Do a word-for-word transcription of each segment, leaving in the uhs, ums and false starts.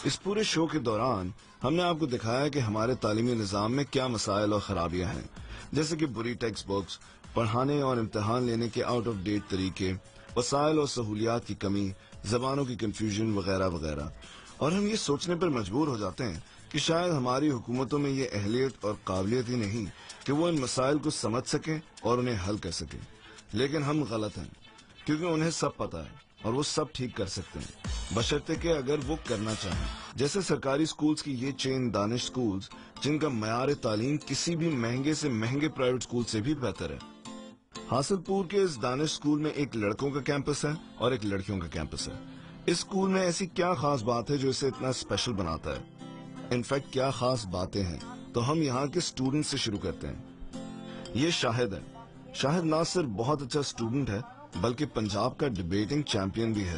اس پورے شو کے دوران ہم نے آپ کو دکھایا کہ ہمارے تعلیمی نظام میں کیا مسائل اور خرابیاں ہیں، جیسے کہ بری ٹیکسٹ بکس، پڑھانے اور امتحان لینے کے آؤٹ آف ڈیٹ طریقے، وسائل اور سہولیات کی کمی، زبانوں کی کنفیوژن وغیرہ وغیرہ. اور ہم یہ سوچنے پر مجبور ہو جاتے ہیں کہ شاید ہماری حکومتوں میں یہ اہلیت اور قابلیت ہی نہیں کہ وہ ان مسائل کو سمجھ سکیں اور انہیں حل کر سکیں. لیکن ہم غلط ہیں، کیونکہ انہیں سب پتہ ہے اور وہ سب ٹھیک کر سکتے ہیں، بشرطے کہ اگر وہ کرنا چاہیں. جیسے سرکاری سکولز کی یہ چین دانش سکولز، جن کا معیار تعلیم کسی بھی مہنگے سے مہنگے پرائیویٹ سکول سے بھی بہتر ہے. حاصل پور کے اس دانش سکول میں ایک لڑکوں کا کیمپس ہے اور ایک لڑکیوں کا کیمپس ہے. اس سکول میں ایسی کیا خاص بات ہے جو اسے اتنا اسپیشل بناتا ہے؟ انفیکٹ کیا خاص باتیں ہیں تو ہم یہاں کے اسٹوڈنٹ سے شروع کرتے ہیں. یہ شاہد ہے. شاہد نہ صرف بہت اچھا اسٹوڈنٹ ہے بلکہ پنجاب کا ڈبیٹنگ چیمپئن بھی ہے.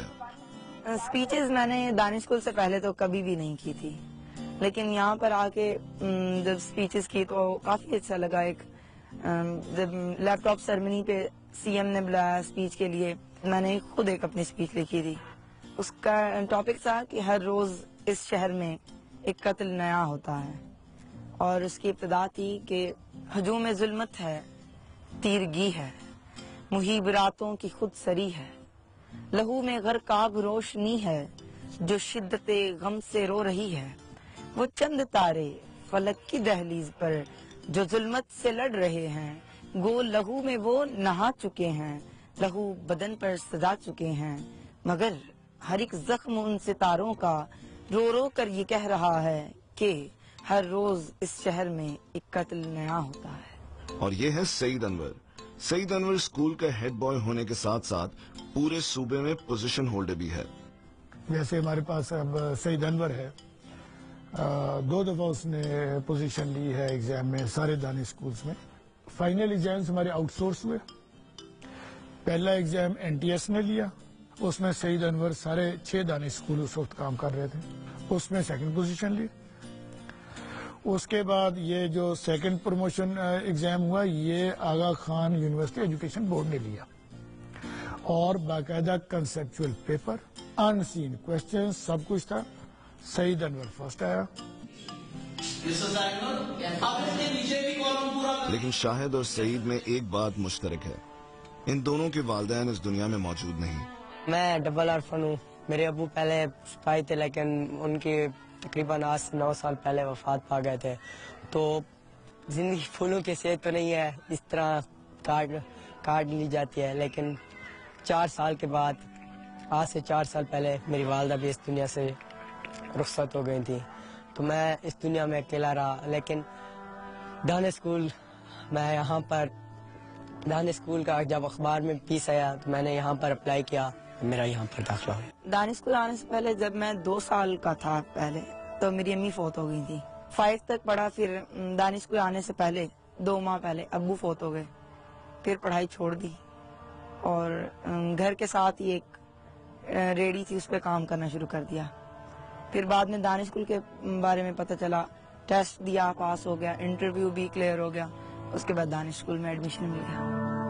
اسپیچز میں نے دانش اسکول سے پہلے تو کبھی بھی نہیں کی تھی، لیکن یہاں پر آ کے جب اسپیچز کی تو کافی اچھا لگا. ایک جب لیپ ٹاپ سرمنی پہ سی ایم نے بلایا اسپیچ کے لیے، میں نے خود ایک اپنی اسپیچ لکھی تھی. اس کا ٹاپک تھا کہ ہر روز اس شہر میں ایک قتل نیا ہوتا ہے، اور اس کی ابتدا تھی کہ ہجوم ظلمت ہے، تیرگی ہے، محیب راتوں کی خود سری ہے، لہو میں غرقاب روشنی ہے جو شدت غم سے رو رہی ہے. وہ چند تارے فلک کی دہلیز پر جو ظلمت سے لڑ رہے ہیں، گو لہو میں وہ نہا چکے ہیں، لہو بدن پر سجا چکے ہیں، مگر ہر ایک زخم ان ستاروں کا رو رو کر یہ کہہ رہا ہے کہ ہر روز اس شہر میں ایک قتل نیا ہوتا ہے. اور یہ ہے سعید انور. سعید انور اسکول کا ہیڈ بوائے ہونے کے ساتھ ساتھ پورے صوبے میں پوزیشن ہولڈر بھی ہے. جیسے ہمارے پاس اب سعید انور ہے، دو دفعہ اس نے پوزیشن لی ہے ایگزام میں سارے دانش اسکولز میں. فائنل ایگزامز ہمارے آؤٹ سورس ہوئے. پہلا ایگزام این ٹی ایس نے لیا، اس میں سعید انور سارے چھ دانش اسکول اس وقت کام کر رہے تھے، اس میں سیکنڈ پوزیشن لی. اس کے بعد یہ جو سیکنڈ پروموشن ایگزام ہوا یہ Aga Khan university education board نے لیا، اور باقاعدہ کنسپچول پیپر، ان سین کوشچن، سب کچھ تھا. سعید انور فرسٹ آیا. لیکن شاہد اور سعید میں ایک بات مشترک ہے، ان دونوں کے والدین اس دنیا میں موجود نہیں. میں ڈبل آرفن ہوں. میرے ابو پہلے سپاہی تھے، لیکن ان کی تقریباً آج سے نو سال پہلے وفات پا گئے تھے. تو زندگی پھولوں کے سے تو نہیں ہے، اس طرح کاٹ کاٹ لی جاتی ہے. لیکن چار سال کے بعد، آج سے چار سال پہلے میری والدہ بھی اس دنیا سے رخصت ہو گئی تھی. تو میں اس دنیا میں اکیلا رہا. لیکن دانش اسکول، میں یہاں پر دانش اسکول کا جب اخبار میں پیس آیا تو میں نے یہاں پر اپلائی کیا، میرا یہاں پر داخلہ ہوا. دانش اسکول آنے سے پہلے جب میں دو سال کا تھا پہلے تو میری امی فوت ہو گئی تھی. فائیو تک پڑھا. پھر دانش اسکول آنے سے پہلے دو ماہ پہلے ابو فوت ہو گئے. پھر پڑھائی چھوڑ دی اور گھر کے ساتھ ہی ایک ریڈی تھی، اس پہ کام کرنا شروع کر دیا. پھر بعد میں دانش اسکول کے بارے میں پتہ چلا، ٹیسٹ دیا، پاس ہو گیا، انٹرویو بھی کلیئر ہو گیا. اس کے بعد دانش اسکول میں ایڈمیشن مل گیا.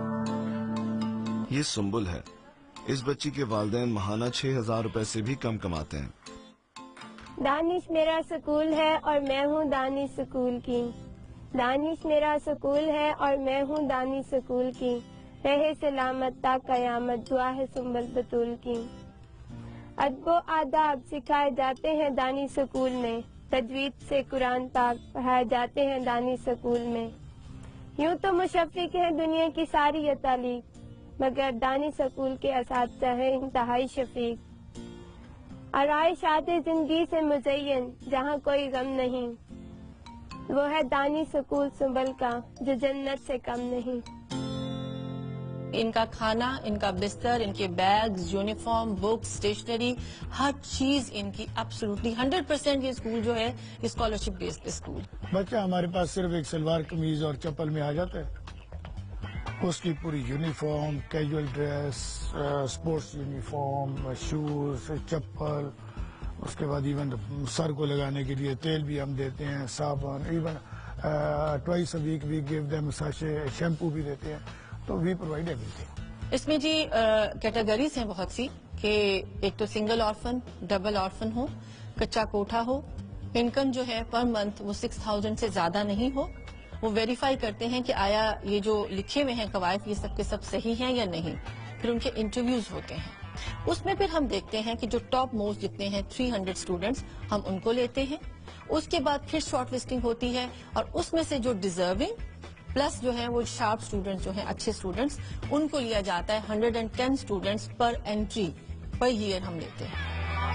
یہ سنبل ہے. اس بچی کے والدین ماہانہ چھ ہزار روپے سے بھی کم کماتے ہیں. دانش میرا سکول ہے اور میں ہوں دانش سکول کی. دانش میرا سکول ہے اور میں ہوں دانش سکول کی. رہے سلامت تا قیامت، دعا ہے سنبل بطول کی. ادب و آداب سکھائے جاتے ہیں دانش سکول میں، تجوید سے قرآن پاک پڑھائے جاتے ہیں دانش سکول میں. یوں تو مشفق ہے دنیا کی ساری یہ تعلیم، مگر دانش سکول کے اساتذہ ہیں انتہائی شفیق. آرائشات زندگی سے مزین جہاں کوئی غم نہیں، وہ ہے دانش سکول سنبل کا جو جنت سے کم نہیں. ان کا کھانا، ان کا بستر، ان کے بیگز، یونیفارم، بکس، اسٹیشنری، ہر چیز ان کی ایبسولوٹلی ہنڈریڈ پرسینٹ. یہ اسکول جو ہے اسکالرشپ بیسڈ اسکول. بچہ ہمارے پاس صرف ایک سلوار قمیض اور چپل میں آ جاتا ہے، اس کی پوری uniform, casual dress, sports uniform, shoes, چپل، اس کے بعد ایون سر کو لگانے کے لیے تیل بھی ہم دیتے ہیں، صابن، even twice a week we give them sachet, shampoo بھی دیتے ہیں. تو وی پرووائڈ ایوری تھنگ. اس میں جی کیٹیگریز ہیں بہت سی، کہ ایک تو سنگل آرفن، ڈبل آرفن ہو، کچا کوٹھا ہو, انکم جو ہے پر منتھ وہ سکس تھاؤزینڈ سے زیادہ نہیں ہو. وہ ویریفائی کرتے ہیں کہ آیا یہ جو لکھے ہوئے ہیں قواعد یہ سب کے سب صحیح ہیں یا نہیں. پھر ان کے انٹرویوز ہوتے ہیں. اس میں پھر ہم دیکھتے ہیں کہ جو ٹاپ موسٹ جتنے ہیں تھری ہنڈریڈ اسٹوڈینٹس ہم ان کو لیتے ہیں. اس کے بعد پھر شارٹ لسٹنگ ہوتی ہے اور اس میں سے جو ڈیزرونگ پلس جو ہیں وہ شارپ اسٹوڈینٹس جو ہیں اچھے اسٹوڈینٹس ان کو لیا جاتا ہے. ہنڈریڈ اینڈ ٹین اسٹوڈینٹس پر انٹری پر ایئر ہم لیتے ہیں.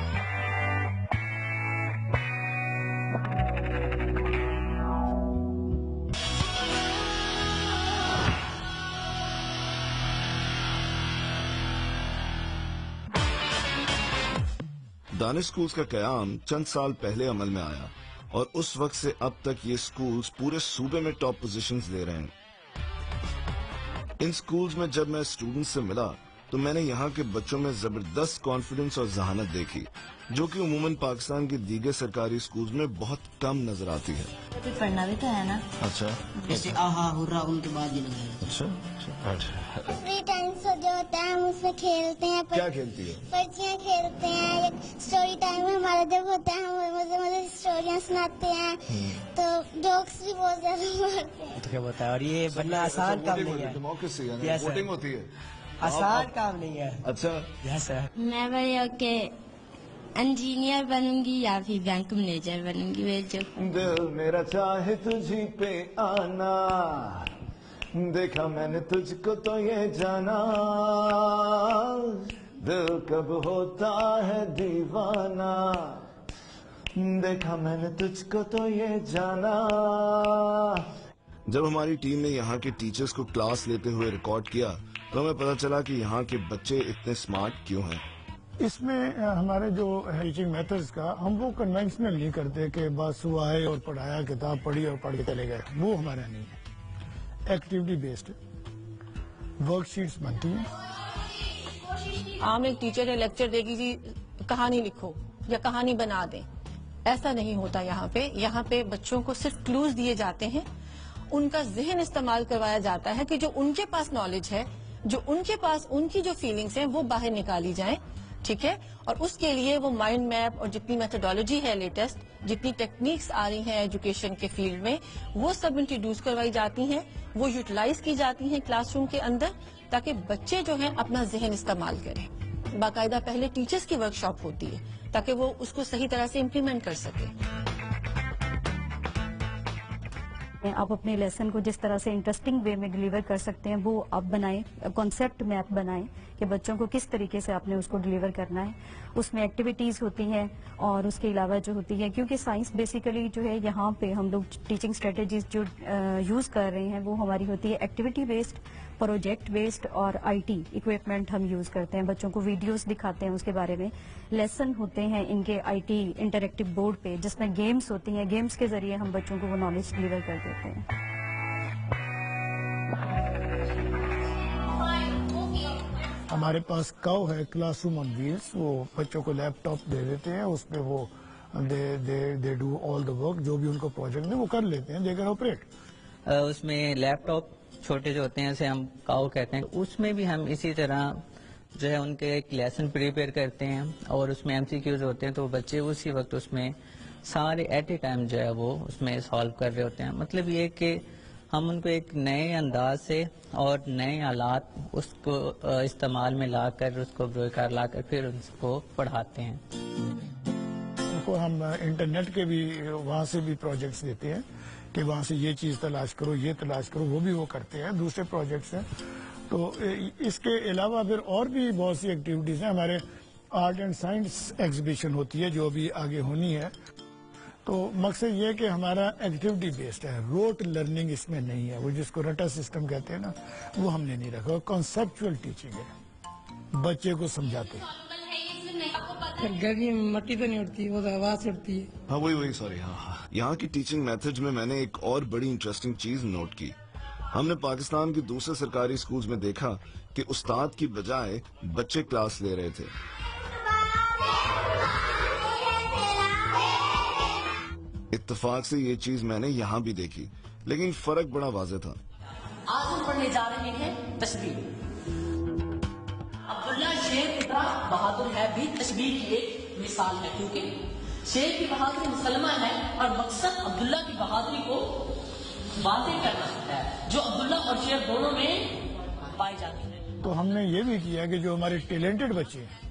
دانش اسکولز کا قیام چند سال پہلے عمل میں آیا اور اس وقت سے اب تک یہ اسکولز پورے صوبے میں ٹاپ پوزیشنز لے رہے ہیں. ان اسکولز میں جب میں اسٹوڈنٹ سے ملا تو میں نے یہاں کے بچوں میں زبردست کانفیڈنس اور ذہانت دیکھی جو کہ عموماً پاکستان کے دیگر سرکاری اسکولز میں بہت کم نظر آتی ہے. پڑھنا بھی تو ہے نا. اچھا جیسے آہا ہرا ان کے بعد ہی لگا. اچھا فری ٹائم جو ہوتا ہے ہم اس میں کھیلتے ہیں. کیا کھیلتی ہے؟ پرچیاں کھیلتے ہیں. اسٹوری ٹائم ہمارا جب ہوتا ہے ہم مزے مزے اسٹوریاں سناتے ہیں تو جوکس بھی بہت زیادہ مارتے ہیں. تو کیا بتا ہے. اور یہ بننا آسان کام نہیں ہے. ووٹنگ ہوتی ہے. آسان کام نہیں ہے. اچھا یس سر. میں بھائی کہ انجینئر بنوں گی یا پھر بینک مینیجر بنوں گی. جو دل میرا چاہے تجھی پہ آنا, دیکھا میں نے تجھ کو تو یہ جانا, دل کب ہوتا ہے دیوانہ, دیکھا میں نے تجھ کو تو یہ جانا. جب ہماری ٹیم نے یہاں کے ٹیچرز کو کلاس لیتے ہوئے ریکارڈ کیا تو ہمیں پتا چلا کہ یہاں کے بچے اتنے سمارٹ کیوں ہیں. اس میں ہمارے جو ٹیچنگ میتھڈز کا ہم وہ کنونشنل نہیں کرتے کہ بس وہ آئے اور پڑھایا, کتاب پڑھی اور پڑھ کے چلے گئے. وہ ہمارا نہیں ہے. ایکٹیویٹی بیسڈ ورک شیٹس بنتی ہیں. عام ایک ٹیچر نے لیکچر دے گی جی کہانی لکھو یا کہانی بنا دیں, ایسا نہیں ہوتا یہاں پہ. یہاں پہ بچوں کو صرف کلوز دیے جاتے ہیں, ان کا ذہن استعمال کروایا جاتا ہے کہ جو ان کے پاس نالج ہے, جو ان کے پاس ان کی جو فیلنگز ہیں وہ باہر نکالی جائیں. ٹھیک ہے. اور اس کے لیے وہ مائنڈ میپ اور جتنی میتھڈالوجی ہے لیٹسٹ, جتنی ٹیکنیکس آ رہی ہیں ایجوکیشن کے فیلڈ میں وہ سب انٹروڈیوس کروائی جاتی ہیں, وہ یوٹیلائز کی جاتی ہیں کلاس روم کے اندر تاکہ بچے جو ہیں اپنا ذہن استعمال کریں. باقاعدہ پہلے ٹیچرز کی ورک شاپ ہوتی ہے تاکہ وہ اس کو صحیح طرح سے امپلیمنٹ کر سکیں. آپ اپنے لیسن کو جس طرح سے انٹرسٹنگ وے میں ڈیلیور کر سکتے ہیں وہ آپ بنائیں, کانسیپٹ میپ بنائیں کہ بچوں کو کس طریقے سے آپ نے اس کو ڈیلیور کرنا ہے. اس میں ایکٹیویٹیز ہوتی ہیں اور اس کے علاوہ جو ہوتی ہے, کیونکہ سائنس بیسیکلی جو ہے یہاں پہ ہم لوگ ٹیچنگ اسٹریٹجیز جو یوز کر رہے ہیں وہ ہماری ہوتی ہے ایکٹیویٹی بیسڈ, پروجیکٹ بیسڈ اور آئی ٹی اکوپمنٹ ہم یوز کرتے ہیں. بچوں کو ویڈیوز دکھاتے ہیں اس کے بارے میں. لیسن ہوتے ہیں ان کے آئی ٹی انٹریکٹیو بورڈ پہ جس میں گیمز ہوتی ہیں, گیمز کے ذریعے ہم بچوں کو وہ نالج ڈیلیور کر دیتے ہیں. ہمارے پاس کاؤ ہے کلاس روم آن ویلز, وہ بچوں کو لیپ ٹاپ دے دیتے ہیں, اس پہ وہ دے دے they do all the work, جو بھی ان کو پروجیکٹ ہے وہ کر لیتے ہیں, دے کین آپریٹ. اس میں لیپ ٹاپ چھوٹے جو ہوتے ہیں اسے ہم کاؤ کہتے ہیں, اس میں بھی ہم اسی طرح جو ہے ان کے ایک لیسن پریپیئر کرتے ہیں اور اس میں ایم سی کیوز ہوتے ہیں تو بچے اسی وقت اس میں سارے ایٹ اے ٹائم جو ہے وہ اس میں سالو کر رہے ہوتے ہیں. مطلب یہ کہ ہم ان کو ایک نئے انداز سے اور نئے آلات اس کو استعمال میں لا کر اس کو بروکار لا کر پھر اس کو پڑھاتے ہیں. ان کو ہم انٹرنیٹ کے بھی وہاں سے بھی پروجیکٹس دیتے ہیں کہ وہاں سے یہ چیز تلاش کرو, یہ تلاش کرو, وہ بھی وہ کرتے ہیں. دوسرے پروجیکٹس ہیں. تو اس کے علاوہ پھر اور بھی بہت سی ایکٹیویٹیز ہیں. ہمارے آرٹ اینڈ سائنس ایگزیبیشن ہوتی ہے جو ابھی آگے ہونی ہے. تو مقصد یہ کہ ہمارا ایکٹیویٹی بیسڈ ہے, روٹ لرننگ اس میں نہیں ہے. وہ جس کو رٹا سسٹم کہتے ہیں نا وہ ہم نے نہیں رکھا. کانسیپچل ٹیچنگ ہے, بچے کو سمجھاتے ہیں. گرمی میں مٹی تو نہیں اڑتی, وہ آواز اڑتی ہے. ہاں وہی وہی سوری ہاں ہاں یہاں کی ٹیچنگ میتھڈ میں میں نے ایک اور بڑی انٹرسٹنگ چیز نوٹ کی. ہم نے پاکستان کے دوسرے سرکاری اسکولز میں دیکھا کہ استاد کی بجائے بچے کلاس لے رہے تھے. اتفاق سے یہ چیز میں نے یہاں بھی دیکھی, لیکن فرق بڑا واضح تھا. آج ہم پڑھنے جا رہے ہیں تشبیہ. عبداللہ شیر اتنا بہادر ہے بھی تشبیہ کی ایک مثال ہے, کیونکہ شیر کی بہادری مسلمہ ہے اور مقصد عبداللہ کی بہادری کو واضح کرنا ہے جو عبداللہ اور شیر دونوں میں پائی جاتی ہے. تو ہم نے یہ بھی کیا کہ جو ہمارے ٹیلنٹڈ بچے ہیں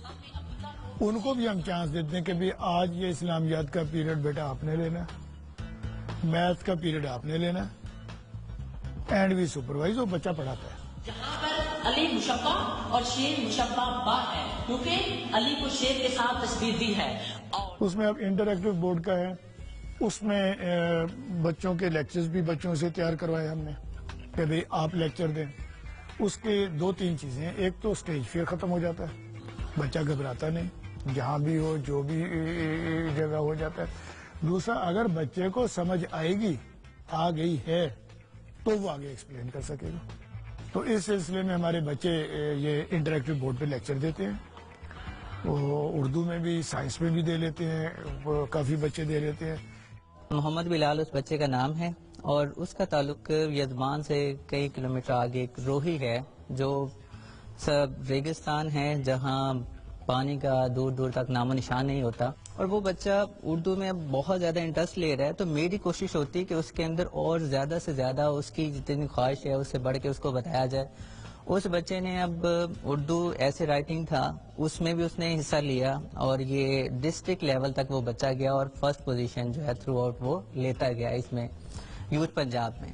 ان کو بھی ہم چانس دیتے ہیں کہ بھی آج یہ اسلامیات کا پیریڈ بیٹا آپ نے لینا ہے, میتھ کا پیریڈ آپ نے لینا ہے, اینڈ وی سپروائز, وہ بچہ پڑھاتا ہے. جہاں پر علی مشبہ اور شیر مشبہ با ہے کیونکہ علی کو شیر کے ساتھ تشبیہ دی ہے. اس میں اب انٹریکٹیو بورڈ کا ہے, اس میں بچوں کے لیکچرز بھی بچوں سے تیار کروائے ہم نے کہ بھئی آپ لیکچر دیں. اس کے دو تین چیزیں ہیں, ایک تو سٹیج فیئر ختم ہو جاتا ہے, بچہ گھبراتا نہیں, جہاں بھی ہو جو بھی جگہ ہو جاتا ہے. دوسرا, اگر بچے کو سمجھ آئے گی, آ گئی ہے, تو وہ آگے ایکسپلین کر سکے گا. تو اس سلسلے میں ہمارے بچے یہ انٹریکٹیو بورڈ پہ لیکچر دیتے ہیں, وہ اردو میں بھی سائنس میں بھی دے لیتے ہیں, کافی بچے دے لیتے ہیں. محمد بلال اس بچے کا نام ہے اور اس کا تعلق یزمان سے کئی کلومیٹر آگے ایک روہی ہے جو سب ریگستان ہے جہاں پانی کا دور دور تک نام و نشان نہیں ہوتا, اور وہ بچہ اردو میں بہت زیادہ انٹرسٹ لے رہا ہے. تو میری کوشش ہوتی ہے کہ اس کے اندر اور زیادہ سے زیادہ اس کی جتنی خواہش ہے اس سے بڑھ کے اس کو بتایا جائے. اس بچے نے اب اردو ایسے رائٹنگ تھا اس میں بھی اس نے حصہ لیا اور یہ ڈسٹرکٹ لیول تک وہ بچہ گیا اور فرسٹ پوزیشن جو ہے تھرو آؤٹ وہ لیتا گیا اس میں یوتھ پنجاب میں,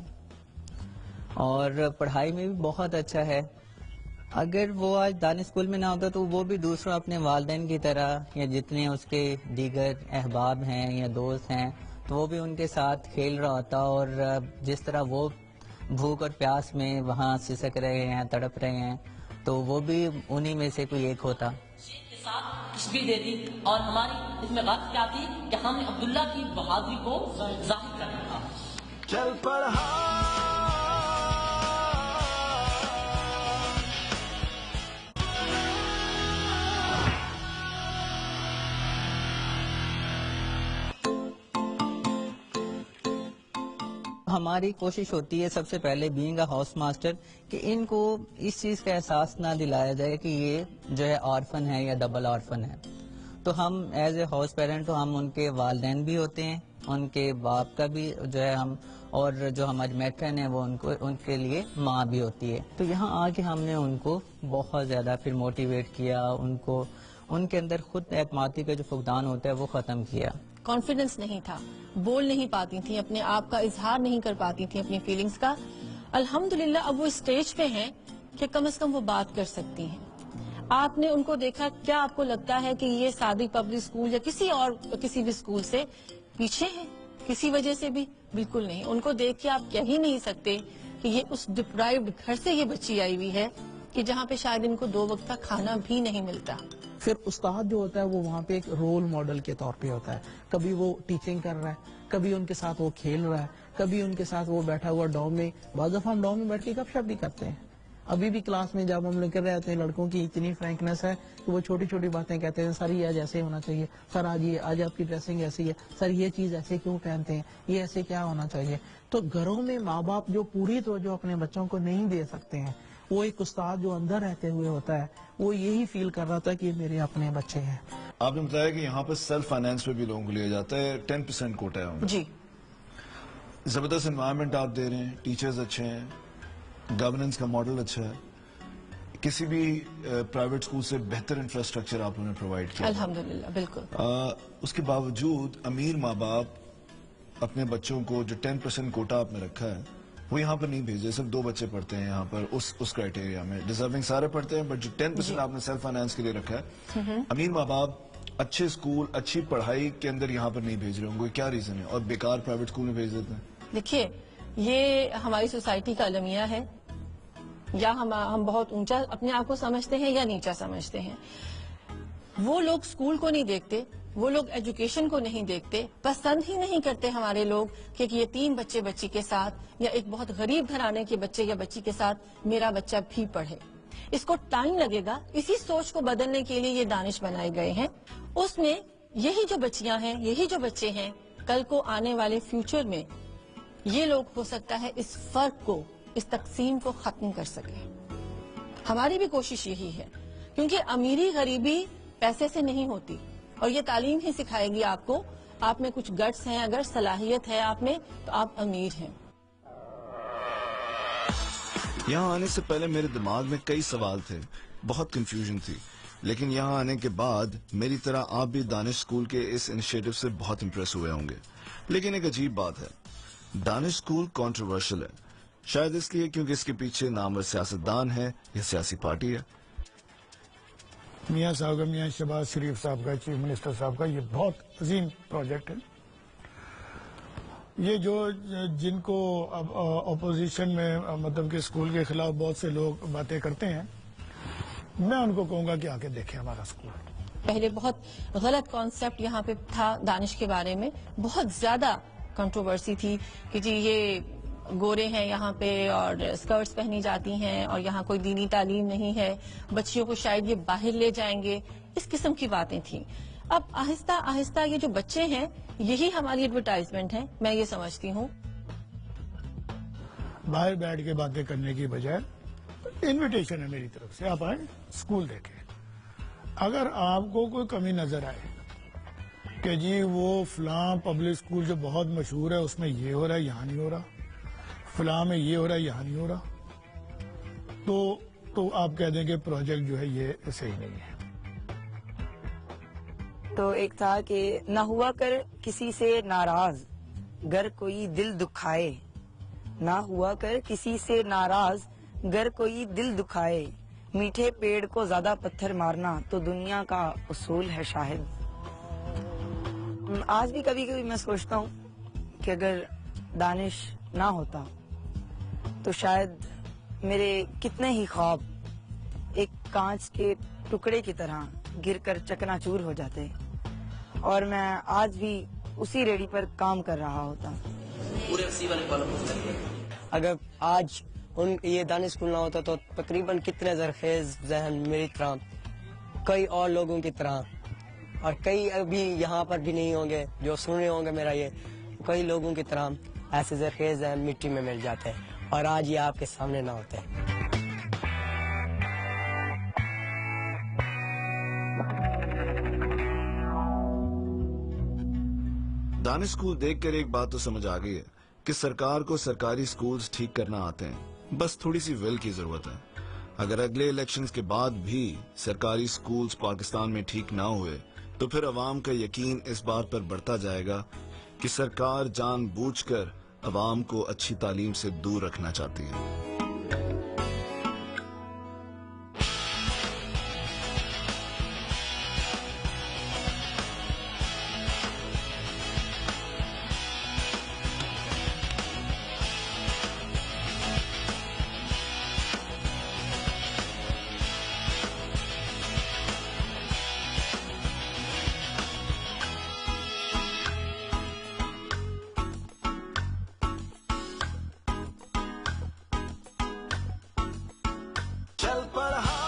اور پڑھائی میں بھی بہت اچھا ہے. اگر وہ آج دانش اسکول میں نہ ہوتا تو وہ بھی دوسروں اپنے والدین کی طرح یا جتنے اس کے دیگر احباب ہیں یا دوست ہیں تو وہ بھی ان کے ساتھ کھیل رہا ہوتا, اور جس طرح وہ بھوک اور پیاس میں وہاں سسک رہے ہیں, تڑپ رہے ہیں, تو وہ بھی انہی میں سے کوئی ایک ہوتا. کے ساتھ تشبیہ دے دی اور ہماری اس میں بات کیا تھی کہ ہم نے عبداللہ کی بہادری کو ظاہر کرنا تھا. چل پڑھا ہماری کوشش ہوتی ہے سب سے پہلے بینگ اے ہاؤس ماسٹر کہ ان کو اس چیز کا احساس نہ دلایا جائے کہ یہ جو ہے آرفن ہے یا ڈبل آرفن ہے. تو ہم ایز اے ہاؤس پیرنٹ تو ہم ان کے والدین بھی ہوتے ہیں, ان کے باپ کا بھی جو ہے ہم, اور جو ہماری میٹرن ہے وہ ان کو ان کے لیے ماں بھی ہوتی ہے. تو یہاں آ کے ہم نے ان کو بہت زیادہ پھر موٹیویٹ کیا, ان کو ان کے اندر خود اعتمادی کا جو فقدان ہوتا ہے وہ ختم کیا. کانفیڈنس نہیں تھا, بول نہیں پاتی تھی, اپنے آپ کا اظہار نہیں کر پاتی تھی اپنی فیلنگز کا. الحمدللہ اب وہ اسٹیج پہ ہیں کہ کم از کم وہ بات کر سکتی ہیں. آپ نے ان کو دیکھا, کیا آپ کو لگتا ہے کہ یہ صادق پبلک اسکول یا کسی اور کسی بھی اسکول سے پیچھے ہیں کسی وجہ سے بھی؟ بالکل نہیں. ان کو دیکھ کے آپ کہہ ہی نہیں سکتے کہ یہ اس ڈپرائیوڈ گھر سے یہ بچی آئی ہوئی ہے کہ جہاں پہ شاید ان کو دو وقت کا کھانا بھی نہیں ملتا. پھر استاد جو ہوتا ہے وہ وہاں پہ ایک رول ماڈل کے طور پہ ہوتا ہے. کبھی وہ ٹیچنگ کر رہا ہے, کبھی ان کے ساتھ وہ کھیل رہا ہے, کبھی ان کے ساتھ وہ بیٹھا ہوا ڈوم میں, بعض دفعہ ہم ڈوم میں بیٹھ کے گپ شپ بھی کرتے ہیں. ابھی بھی کلاس میں جب ہم لوگ کر رہے ہوتے ہیں لڑکوں کی اتنی فرینکنس ہے کہ وہ چھوٹی چھوٹی باتیں کہتے ہیں. سر یہ آج ایسے ہونا چاہیے, سر آج یہ آج آپ کی ڈریسنگ ایسی ہے, سر یہ چیز ایسے کیوں پہنتے ہیں, یہ ایسے کیا ہونا چاہیے. تو گھروں میں ماں باپ جو پوری توجہ اپنے بچوں کو نہیں دے سکتے ہیں, وہ ایک استاد جو اندر رہتے ہوئے ہوتا ہے وہ یہی فیل کر رہا تھا کہ یہ میرے اپنے بچے ہیں. آپ نے بتایا کہ یہاں پر سیلف فائنینس پہ بھی لوگوں کو لیا جاتا ہے, ٹین پرسینٹ کوٹا ہے. جی, زبردست انوائرمنٹ آپ دے رہے ہیں, ٹیچرز اچھے ہیں, گورننس کا ماڈل اچھا ہے, کسی بھی پرائیویٹ اسکول سے بہتر انفراسٹرکچر آپ نے پرووائڈ کیا. الحمدللہ, بالکل. اس کے باوجود امیر ماں باپ اپنے بچوں کو جو ٹین پرسینٹ کوٹا آپ نے رکھا ہے وہ یہاں پر نہیں بھیجے. صرف دو بچے پڑھتے ہیں یہاں پر اس اس کرائٹیریا میں, ڈیزرونگ سارے پڑھتے ہیں, بٹ جو ٹین پرسینٹ آپ نے سیلف فائنانس کے لیے رکھا ہے, امیر ماں باپ اچھے اسکول اچھی پڑھائی کے اندر یہاں پر نہیں بھیج رہے ہوں گے, کیا ریزن ہے, اور بیکار پرائیویٹ اسکول میں بھیج دیتے ہیں؟ دیکھیے, یہ ہماری سوسائٹی کا المیہ ہے, یا ہم ہم بہت اونچا اپنے آپ کو سمجھتے ہیں یا نیچا سمجھتے ہیں. وہ لوگ اسکول کو نہیں دیکھتے, وہ لوگ ایجوکیشن کو نہیں دیکھتے, پسند ہی نہیں کرتے ہمارے لوگ کہ یہ تین بچے بچی کے ساتھ یا ایک بہت غریب گھرانے کے بچے یا بچی کے ساتھ میرا بچہ بھی پڑھے. اس کو ٹائم لگے گا. اسی سوچ کو بدلنے کے لیے یہ دانش بنائے گئے ہیں. اس میں یہی جو بچیاں ہیں, یہی جو بچے ہیں, کل کو آنے والے فیوچر میں یہ لوگ ہو سکتا ہے اس فرق کو, اس تقسیم کو ختم کر سکے. ہماری بھی کوشش یہی ہے, کیونکہ امیری غریبی پیسے سے نہیں ہوتی, اور یہ تعلیم ہی سکھائے گی آپ کو. آپ میں کچھ گٹس ہیں, اگر صلاحیت ہے آپ میں, تو آپ امیر ہیں. یہاں آنے سے پہلے میرے دماغ میں کئی سوال تھے, بہت کنفیوژن تھی, لیکن یہاں آنے کے بعد میری طرح آپ بھی دانش اسکول کے اس انیشیٹو سے بہت امپریس ہوئے ہوں گے. لیکن ایک عجیب بات ہے, دانش اسکول کنٹروورشل ہے, شاید اس لیے کیونکہ اس کے پیچھے نامور سیاستدان ہے یا سیاسی پارٹی ہے. میاں صاحب کا, میاں شہباز شریف صاحب کا, چیف منسٹر صاحب کا یہ بہت عظیم پروجیکٹ ہے. یہ جو جن کو اپوزیشن میں مطلب کہ اسکول کے خلاف بہت سے لوگ باتیں کرتے ہیں, میں ان کو کہوں گا کہ آ کے دیکھیں ہمارا اسکول. پہلے بہت غلط کانسیپٹ یہاں پہ تھا دانش کے بارے میں, بہت زیادہ کنٹروورسی تھی کہ جی یہ گورے ہیں یہاں پہ اور اسکرٹس پہنی جاتی ہیں اور یہاں کوئی دینی تعلیم نہیں ہے, بچیوں کو شاید یہ باہر لے جائیں گے, اس قسم کی باتیں تھیں. اب آہستہ آہستہ یہ جو بچے ہیں یہی ہماری ایڈورٹائزمنٹ ہے, میں یہ سمجھتی ہوں. باہر بیٹھ کے باتیں کرنے کی بجائے انویٹیشن ہے میری طرف سے, آپ آئیں اسکول دیکھیں. اگر آپ کو کوئی کمی نظر آئے کہ جی وہ فلاں پبلک اسکول جو بہت مشہور ہے اس میں یہ ہو رہا ہے یہاں نہیں ہو رہا, فلاں میں یہ ہو رہا ہے یہاں نہیں ہو رہا, تو تو آپ کہہ دیں کہ پروجیکٹ جو ہے یہ صحیح نہیں ہے. تو ایک تھا کہ نہ ہوا کر کسی سے ناراض گر کوئی دل دکھائے, نہ ہوا کر کسی سے ناراض گر کوئی دل دکھائے, میٹھے پیڑ کو زیادہ پتھر مارنا تو دنیا کا اصول ہے شاہد. آج بھی کبھی کبھی میں سوچتا ہوں کہ اگر دانش نہ ہوتا تو شاید میرے کتنے ہی خواب ایک کانچ کے ٹکڑے کی طرح گر کر چکنا چور ہو جاتے, اور میں آج بھی اسی ریڈی پر کام کر رہا ہوتا. اگر آج ان یہ دانش اسکول نہ ہوتا تو تقریباً کتنے زرخیز ذہن میری طرح, کئی اور لوگوں کی طرح, اور کئی ابھی یہاں پر بھی نہیں ہوں گے جو سن رہے ہوں گے میرا یہ, کئی لوگوں کی طرح ایسے زرخیز ذہن مٹی میں مل جاتے ہیں اور آج یہ آپ کے سامنے نہ ہوتے. دانش اسکول دیکھ کر ایک بات تو سمجھ آ گئی ہے کہ سرکار کو سرکاری اسکولز ٹھیک کرنا آتے ہیں, بس تھوڑی سی ول کی ضرورت ہے. اگر اگلے الیکشنز کے بعد بھی سرکاری اسکولز پاکستان میں ٹھیک نہ ہوئے تو پھر عوام کا یقین اس بات پر بڑھتا جائے گا کہ سرکار جان بوجھ کر عوام کو اچھی تعلیم سے دور رکھنا چاہتی ہے. چل پڑھا